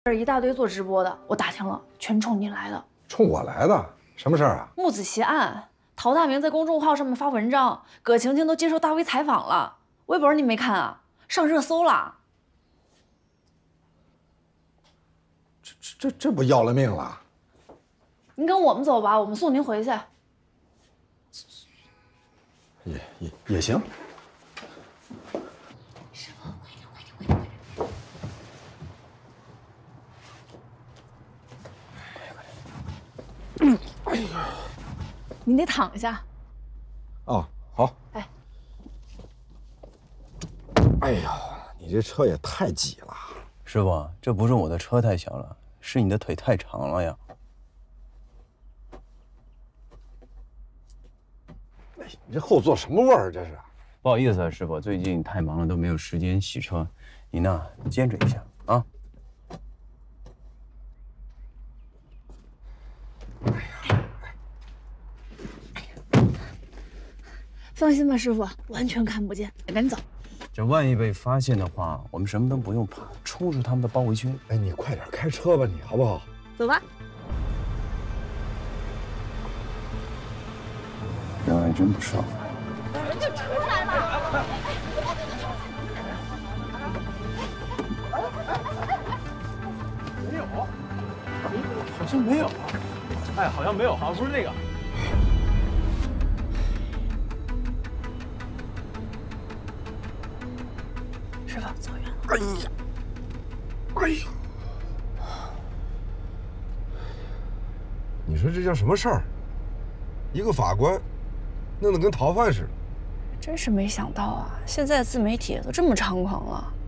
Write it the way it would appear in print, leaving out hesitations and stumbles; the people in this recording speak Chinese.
这儿一大堆做直播的，我打听了，全冲你来的。 冲我来的？什么事儿啊？ 木子棋案，陶大明在公众号上面发文章，葛晴晴都接受大 V 采访了。微博你没看啊？上热搜了。 这不要了命了？ 您跟我们走吧，我们送您回去。 也行。 师傅，快点，快点，快点，快点！哎呀，您得躺下。 哦，好。 哎， 哎呀，你这车也太挤了。 师傅，这不是我的车太小了，是你的腿太长了呀。 哎，你这后座什么味儿？这是？ 不好意思啊，师傅，最近太忙了，都没有时间洗车。你呢，坚持一下啊。 放心吧，师傅，完全看不见。赶紧走。 这万一被发现的话，我们什么都不用怕，冲出他们的包围圈。 哎，你快点开车吧，你好不好？ 走吧。 人还真不少。 人就出来了。 没有，好像没有。哎，好像没有，好像不是那个。 师傅，走远了。 哎呀，哎呀，你说这叫什么事儿？一个法官弄得跟逃犯似的。 真是没想到啊！现在自媒体都这么猖狂了。